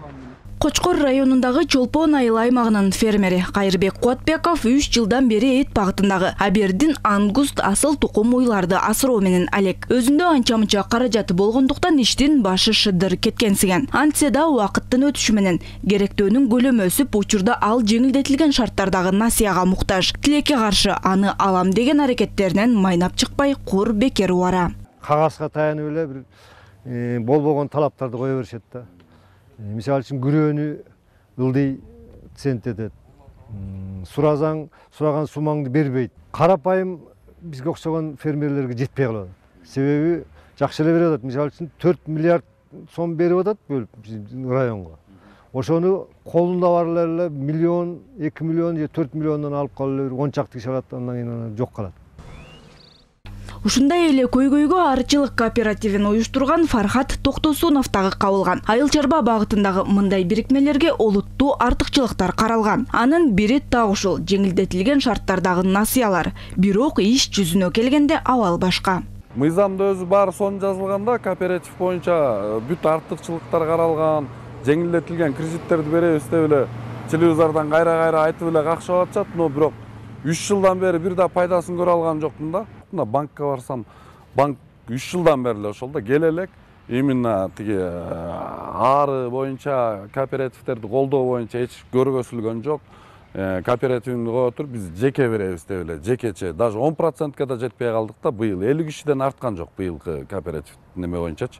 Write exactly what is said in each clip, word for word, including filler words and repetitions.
Кочкор районундагы Чолпон айыл аймагынын фермери Кайырбек Куатбеков үч жылдан бери эт багытындагы Абердин ангуст асыл тукум уйларды асыроо менен алек. Өзүндө анча-мынча каражаты болгондуктан иштин башы шыдыр кеткенсиген. Антсе да убакыттын өтүшү менен керектөөнүн көлөмү өсүп, учурда ал жеңилдетилген шарттардагы насыяга муктаж. Тилекке каршы аны алам деген аракеттеринен майнап чыкпай, кур бекер убара. Кагазга таянып эле бир болбогон талаптарды кое беришет да. Misal için güröөнү ылдый цент этет. Суразаң, сураган сумаңды бербейт. Карапайым бизге окшогон фермерлерге жетпей калат. Себеби жакшы эле берип атат. Мисалы үчүн төрт миллиард сом берип атат бөлүп районго. Ошону колунда бар эле миллион, эки миллион же төрт миллиондон алып калып эле он чакты киши алат, андан кийин жок калат. Ушундай эле көйгөйгө арчылык кооперативин уюштурган Фархат Токтосунов дагы кабылган. Айыл чарба багытындагы мындай бирикмелерге олуттуу артыкчылыктар каралган. Анын бири так ушул жеңилдетилген шарттардагы насыялар. Бирок иш жүзүнө келгенде абал башка. Мыйзамда өзү баары сонун жазылганда, кооператив боюнча бүт артыкчылыктар каралган, жеңилдетилген кредиттерди беребиз деп эле телевизордон кайра-кайра айтып эле какшап атышат, но бирок үч жылдан бери бир да пайдасын көрө алган жокмун да. Банкка барсам, банк үч жылдан бери эле ошол да келе элек. Именно тиги ары боюнча кооперативтерди колдоо боюнча эч көргөзүлгөн жок. Кооперативди коюп туруп биз жеке беребиз деп эле, жекече. Даже он процентке да жетпей калдык да быйыл. элүү кишиден арткан жок быйылкы кооператив неме боюнчачы.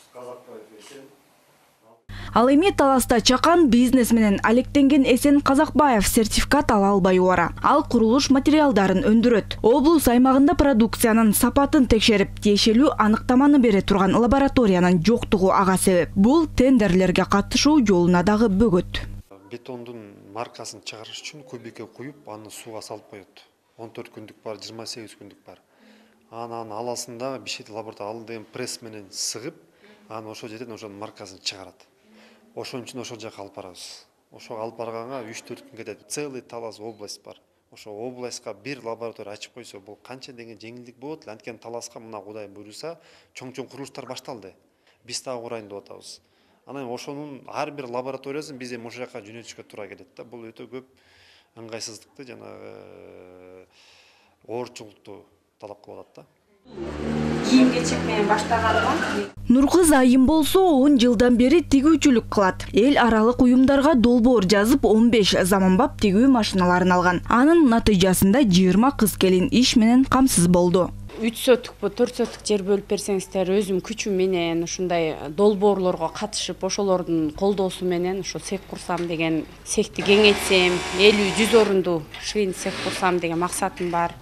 Ал эми таласта чакан бизнес менен алектенген Эсен Казакбаев сертификат ала албай убара. Ал курулуш материалдарын өндүрөт. Облус аймагында продукциянын сапатын текшерип, тиешелүү аныктаманы бере турган лабораториянын жоктугу ага себеп. Бул тендерлерге катышуу жолуна дагы бөгөт. Бетондун маркасын чыгарыш үчүн кубикке куюп, аны сууга салып коет. он төрт күндүк бар, жыйырма сегиз күндүк бар. Анан аласында бишет лаборатория ал деген пресс менен сыгып, аны ошо жерден ошонун маркасын чыгарат. Ошон үчүн ошол жака алып барабыз. Ошо алып барганга үч төрт күн кетет. Целый Талас область бар. Ошо областька бир лаборатория ачып койсо, бул канча деген жеңилдик болот. Анткени Таласка мына Кудай буйруса, чоң-чоң курулуштар башталды. Биз дагы курайын деп атабыз. Анан ошонун ар бир лабораториясын биз эми ошол жака жөнөтүшкө туура келет да. Бул өтө көп ыңгайсыздыкты, жанагы оорчулукту талап кылып атат да. Кийим-кечек менен баштаганыма Нуркыз Айым болсо он жылдан бери тигүүчүлүк кылат. Эл аралык уюмдарга долбоор жазып он беш заманбап тигүү машиналарын алган. Анын натыйжасында жыйырма кыз келин иш менен камсыз болду. үч сотукпу, төрт сотук жер бөлүп берсеңиздер, өзүм күчүм менен ушундай долбоорлорго катышып, ошолордун колдоосу менен ошо цех курсам деген, цехти кеңейтсем, элүү жүз орунду шыйын цех курсам деген максатым бар.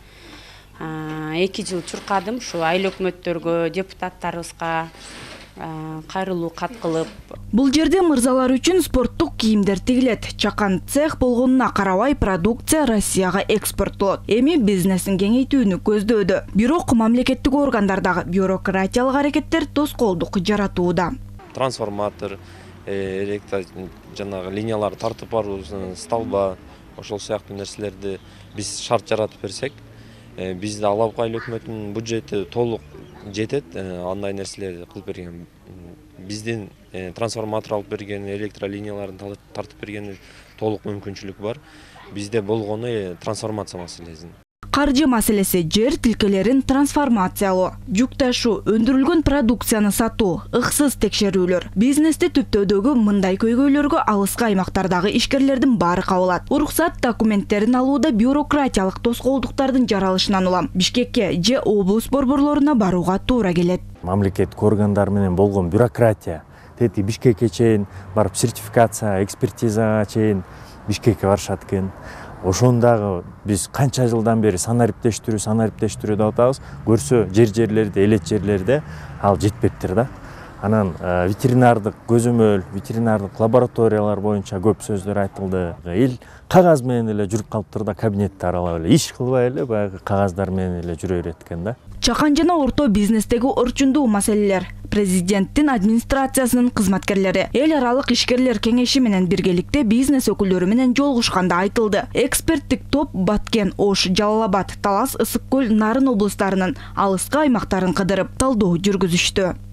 эки жыл чуркадым, ушу айыл өкмөттөргө, депутаттарыбызга кайрылуу кат кылып. Бул жерде мырзалар үчүн спорттук кийимдер тигилет. Чакан цех болгонуна карабай продукция Россияга экспорттолот. Эми бизнесин кеңейтүүнү көздөдө. Бирок мамлекеттик органдардагы бюрократиялык аракеттер тоскоолдук жаратууда. Трансформатор, электр жанагы линияларды тартып баруу, столба, ошол сыяктуу нерселерди биз шарт жаратып берсек, бизде Алапы айыл өкмөтүнүн бюджети толук жетет, андай нерселерди кылып берген. Биздин трансформатор алып берген, электролинияларын тартып берген толук мүмкүнчүлүк бар. Бизде болгону трансформация маселеси. Каржы маселеси, жер тилкелерин трансформациялоо, жүк ташуу, өндүрүлгөн продукцияны сатуу, ыксыз текшерүүлөр. Бизнести түптөөдөгү мындай көйгөйлөргө алыскы аймактардагы ишкерлердин баары кабылат. Уруксат документтерин алууда бюрократиялык тоскоолдуктардын жаралышынан улам Бишкекке же облус борборлоруна барууга туура келет. Мамлекеттик органдар менен болгон бюрократия тети Бишкекке чейин барып сертификация, экспертизага чейин Бишкекке барышат экен. Ошондагы биз канча жылдан бери санариптештирүү, санариптештирүү деп атабыз. Көрсө жер-жерлерде, элет жерлерде ал жетпептир да. Анан ветеринардык көзөмөл, ветеринардык лабораториялар боюнча көп сөздөр айтылды. Эл кагаз менен эле жүрүп калыптыр да, кабинетте аралап эле иш кылбай эле баягы кагаздар менен эле жүрө берет экен да. Чакан жана орто бизнестеги орчундуу маселелер. Президенттин администрациясынын кызматкерлери эл аралык ишкерлер кеңеши менен биргеликте бизнес өкүлдөрү менен жолугушканда айтылды. Эксперттик топ Баткен, Ош, Жалал Абад, Талас, Ысык Көл, Нарын облустарынын алыскы аймактарын кыдырып талдоо жүргүзүштү.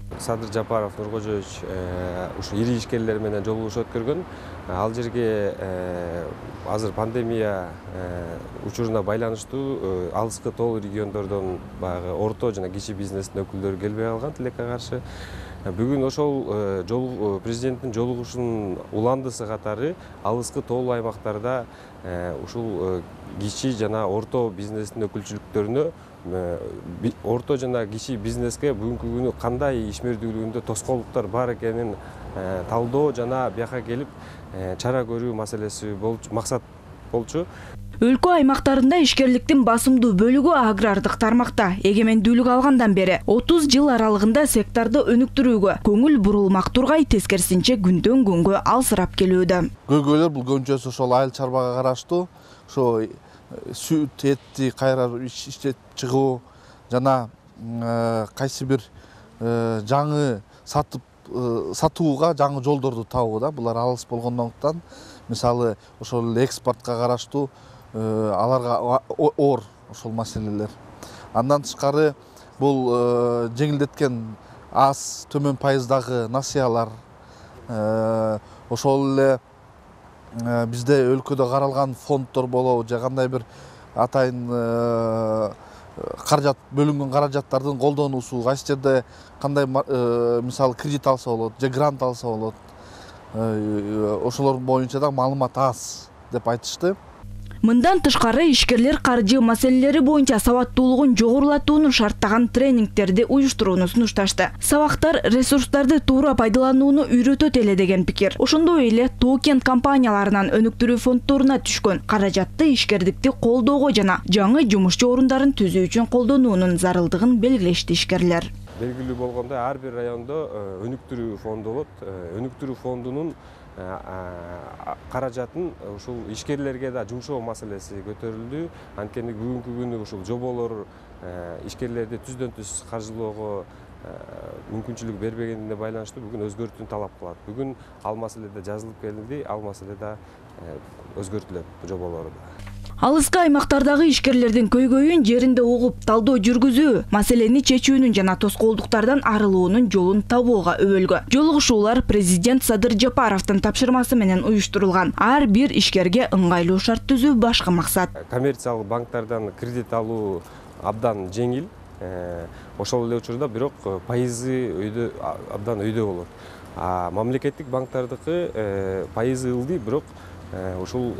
Садыр Жапаров Нуркожоевич ушу ири ишкерлер менен жолугуш өткөргөн. Ал жерге азыр пандемия учуруна байланыштуу алыскы тоо региондордон баягы орто жана кичи бизнестин өкүлдөрү келбей калган тилекке каршы. Бүгүн ошол жол президенттин жолугушунун уландысы катары алыскы тоолуу аймактарда ушул кичи жана орто бизнестин өкүлчүлүктөрүнө орто жана кичи бизнеске бүгүнкү күнү кандай ишмердүүлүгүндө тоскоолдуктар бар экенин талдоо жана бияка келип чара көрүү маселеси болчу, максат болчу. Өлкө аймактарында ишкерликтин басымдуу бөлүгү агрардык тармакта. Эгемендүүлүк алгандан бери отуз жыл аралыгында секторду өнүктүрүүгө көңүл бурулмак тургай, тескерисинче күндөн күнгө алсырап келүүдө. Көйгөйлөр бул көбүнчөсү ошол айыл чарбага караштуу, ошо сүт, этти кайра иштеп чыгуу жана кайсы бир жаңы сатып сатууга жаңы жолдорду табуу да. Булар алыс болгондуктан, мисалы ошол экспортко караштуу аларга оор ошол маселелер. Андан тышкары бул жеңилдеткен аз төмөн пайыздагы насыялар, ошол эле бизде өлкөдө каралган фонддор болобу, же кандай бир атайын каражат бөлүнгөн каражаттардын колдонуусу, кайсы жерде кандай мисалы кредит алса болот, же грант алса болот. Ошолор боюнча да маалымат аз деп айтышты. Мындан тышкары ишкерлер каржы маселелери боюнча сабаттуулугун жогорулатууну шарттаган тренингтерди уюштурууну сунушташты. Сабактар ресурстарды туура пайдаланууну үйрөтөт эле деген пикир. Ошондой эле токен компанияларынан өнүктүрүү фонддоруна түшкөн каражатты ишкердикти колдоого жана жаңы жумушчу орундарын түзүү үчүн колдонуунун зарылдыгын белгилешти ишкерлер. Белгилүү болгондой, ар бир райондо өнүктүрүү фонду болот. Өнүктүрүү фондунун каражатын ушул ишкерлерге да жумшоо маселеси көтөрүлдү. Анткени бүгүнкү күнү ушул жоболор ишкерлерди түздөн түз каржылоого мүмкүнчүлүк бербегенине байланыштуу бүгүн өзгөртүүнү талап кылат. Бүгүн ал маселеде жазылып келинди, ал маселеде өзгөртүлөт жоболору да. Алыскы аймактардагы ишкерлердин көйгөйүн жеринде угуп, талдоо жүргүзүү, маселени чечүүнүн жана тоскоолдуктардан арылуунун жолун табууга өбөлгө. Жолугушуулар президент Садыр Жапаровдун тапшырмасы менен уюштурулган. Ар бир ишкерге ыңгайлуу шарт түзүү башкы максат. Коммерциялык банктардан кредит алуу абдан жеңил. Ошол эле учурда бирок пайызы өйдө абдан өйдө болот. А мамлекеттик банктардыкы пайызы ылдый, бирок ушул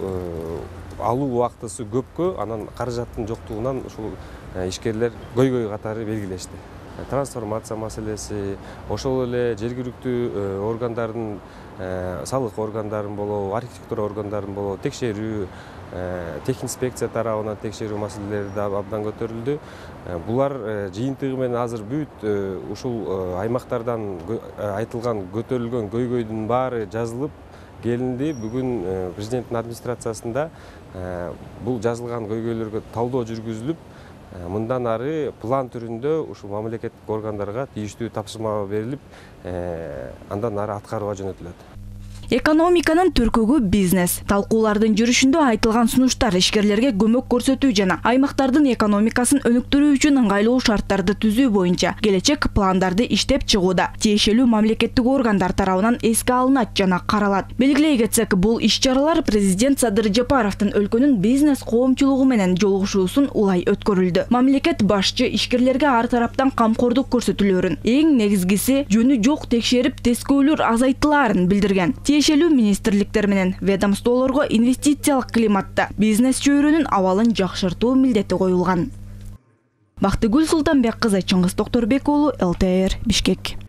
алуу убактысы көпкө, анан каражаттын жоктугунан ушул ишкерлер көйгөй катары белгилешти. Трансформация маселеси, ошол эле жергиликтүү органдардын, салык органдарын болобу, архитектура органдарын болобу текшерүү, техинспекция тарабынан текшерүү маселелери да абдан көтөрүлдү. Булар жыйынтыгы менен азыр бүт ушул аймактардан айтылган көтөрүлгөн көйгөйдүн баары жазылып келинди. Бүгүн президенттин администрациясында бул жазылган көйгөйлөргө талдоо жүргүзүлүп, мындан ары план түрүндө ушул мамлекеттик органдарга тийиштүү тапшырма берилип, андан ары аткарууга жөнөтүлөт. Экономиканын түркүгү бизнес. Талкуулардын жүрүшүндө айтылган сунуштар ишкерлерге көмөк көрсөтүү жана аймактардын экономикасын өнүктүрүү үчүн ыңгайлуу шарттарды түзүү боюнча келечек пландарды иштеп чыгууда тиешелүү мамлекеттик органдар тарабынан эске алынат жана каралат. Белгилей кетсек, бул иш-чаралар президент Садыр Жапаровдун өлкөнүн бизнес коомчулугу менен жолугушуусун улай өткөрүлдү. Мамлекет башчы ишкерлерге ар тараптан камкордук көрсөтүлөрүн, эң негизгиси жөнү жок текшерип тескөөлөр азайтылаарын билдирген. Тиешелүү министрликтер менен ведомстволорго инвестициялык климатта бизнес чөйрөнүн абалын жакшыртуу милдети коюлган. Бактыгүл Султанбек кызы, Чыңгыз Токторбек уулу, эл тэ эр, Бишкек.